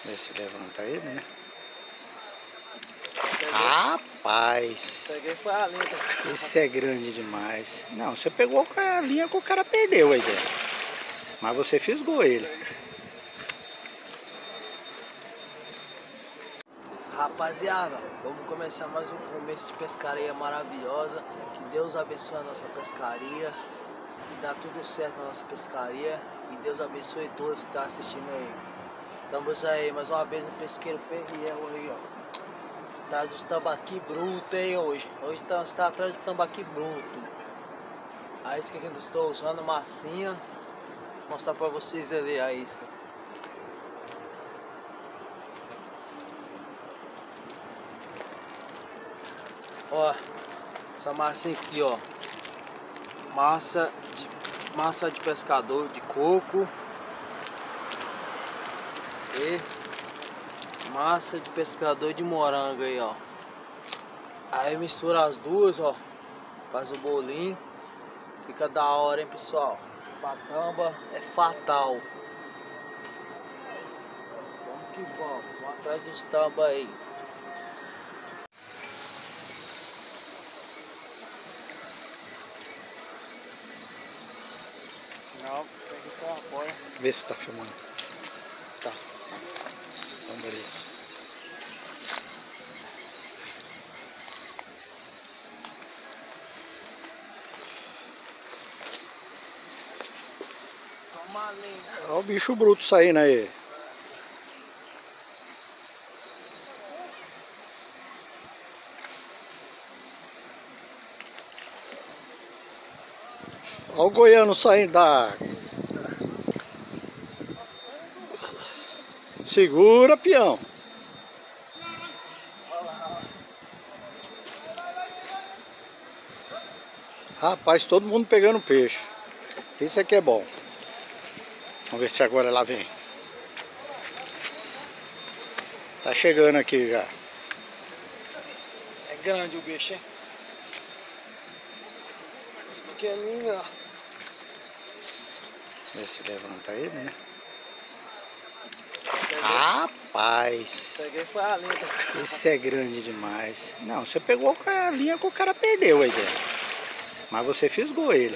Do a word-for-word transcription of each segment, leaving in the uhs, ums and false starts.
Vê se levanta ele, né? Rapaz! Peguei foi a linha. Esse é grande demais. Não, você pegou a linha que o cara perdeu aí dentro. Mas você fisgou ele. Rapaziada, vamos começar mais um começo de pescaria maravilhosa. Que Deus abençoe a nossa pescaria e dá tudo certo na nossa pescaria. E Deus abençoe todos que estão assistindo aí. Estamos aí mais uma vez no pesqueiro Perriel aí, ó. Atrás dos tambaqui bruto, hein, hoje. Hoje tá, está atrás do tambaqui bruto. A isca que eu estou usando, massinha. Vou mostrar pra vocês ali a isca. Ó, essa massinha aqui, ó. Massa de, massa de pescador de coco. E massa de pescador de morango aí, ó. Aí mistura as duas, ó. Faz o bolinho. Fica da hora, hein, pessoal. Patamba é fatal. Vamos que vamos. Vamos atrás dos tamba aí. Não, peguei só a boia. Vê se tá filmando. Tá. Então, beleza. Toma linha. Olha o bicho bruto saindo aí. Olha o goiano saindo da água. Segura, peão. Rapaz, todo mundo pegando peixe. Isso aqui é bom. Vamos ver se agora ela vem. Tá chegando aqui já. É grande o bicho, hein? Esse pequenininho, ó. Vê se levanta ele, né? Rapaz! Peguei foi a linha. Esse é grande demais. Não, você pegou a linha que o cara perdeu aí dentro. Mas você fisgou ele.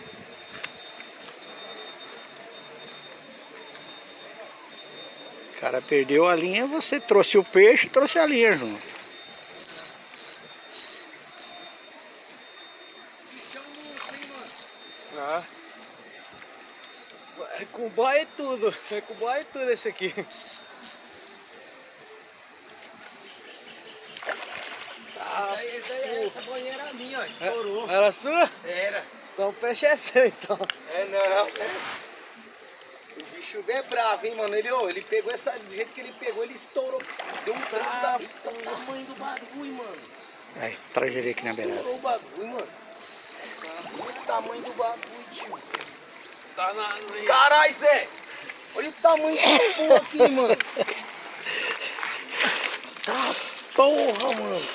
O cara perdeu a linha, você trouxe o peixe e trouxe a linha junto. Ah. É com boia e tudo. É com boia e tudo esse aqui. Tá. Essa, aí, essa boinha era minha, ó, estourou. Era sua? Era. Então o peixe é seu, então. É não. O bicho é bravo, hein, mano. Ele, ó, ele pegou essa. Do jeito que ele pegou, ele estourou. Deu um Ah, tranco. Eita, o tamanho do bagulho, mano. Aí, traz ele aqui na beirada. Estourou o bagulho, mano. Olha o tamanho do bagulho, tio. Tá na. Caralho, Zé! Olha o tamanho desse porra aqui, mano. Tá porra, mano.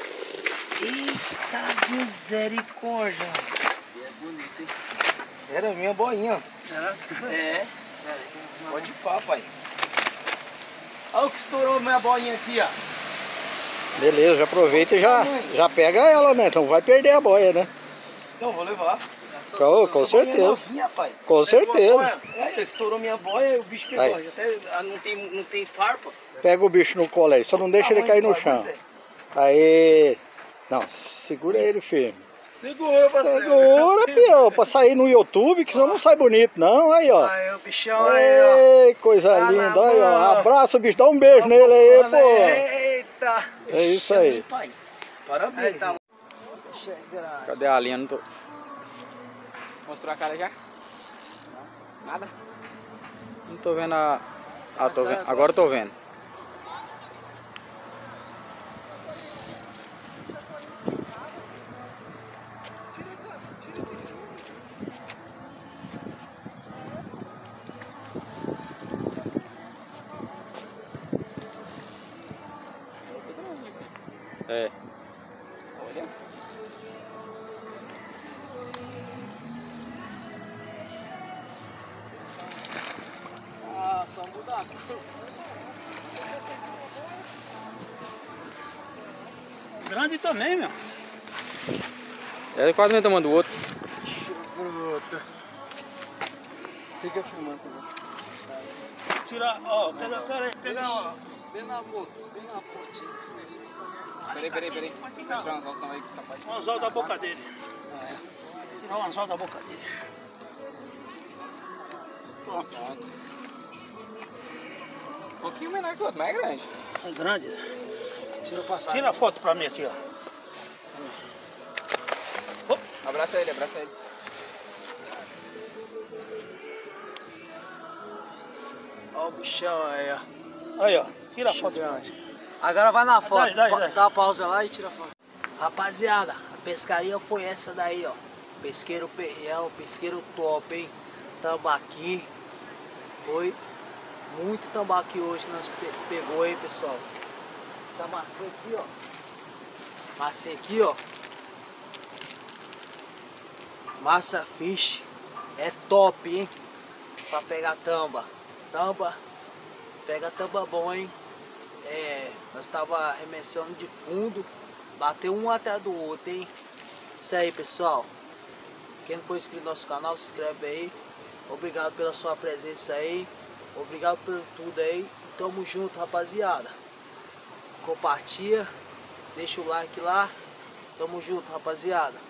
Eita misericórdia. É bonito, hein? Era minha boinha. Era assim. É. Pode ir pá, pai. Olha o que estourou minha boinha aqui, ó. Beleza, já aproveita e já, já pega ela, né? Então vai perder a boia, né? Não, vou levar. Com, com Essa boinha é certeza. novinha, pai. Com Pegou a certeza. boia. É, estourou minha boia e o bicho pegou. Aí. Até ah, não tem, não tem farpa. Pega o bicho no colo aí, só não deixa ele cair no chão. Aí. Não, segura ele firme. Segura, parceiro. Segura, pior, pra sair no YouTube, que senão não sai bonito, não. Aí, ó. Aí o bichão aí, ó. Ei, coisa Tá linda, na aí, ó. mão. Abraça o bicho, dá um beijo nele aí, pô. Eita. É isso aí. Pai. Parabéns. Eita. Bicho é grande. Cadê a linha? Não tô... Mostrou a cara já? Nada? Não tô vendo a... Ah, tô vendo. Agora eu tô vendo. É. Olha. Ah, só mudar a cor. Grande também, meu. É quase nem tamanho do outro. Bruta. Fica filmando também. Tira, ó, pega, pera aí, pega, ó. Vem na boca, vem na portinha. Peraí, peraí, peraí. Vai tirar um anzol, senão vai capaz. O anzol da boca dele. Tirar o anzol da boca dele. Pronto. Um pouquinho menor que o outro, mas é grande. É grande. Tira o passado. Tira a foto pra mim aqui, ó. Abraça ele, abraça ele. Ó o bichão aí, ó. Aí, ó. Tira a Bicho foto. grande. Agora vai na foto. Daí, daí, daí. Dá uma pausa lá e tira a foto. Rapaziada, a pescaria foi essa daí, ó. Pesqueiro perreão, pesqueiro top, hein? Tambaqui. Foi muito tambaqui hoje que nós pe pegou, hein, pessoal. Essa maçã aqui, ó. Maçã aqui, ó. Massa fish. É top, hein? Pra pegar tamba. Tamba. Pega tamba bom, hein? É, nós tava arremessando de fundo. Bateu um atrás do outro, hein? Isso aí, pessoal. Quem não for inscrito no nosso canal, se inscreve aí. Obrigado pela sua presença aí. Obrigado por tudo aí. Tamo junto, rapaziada. Compartilha. Deixa o like lá. Tamo junto, rapaziada.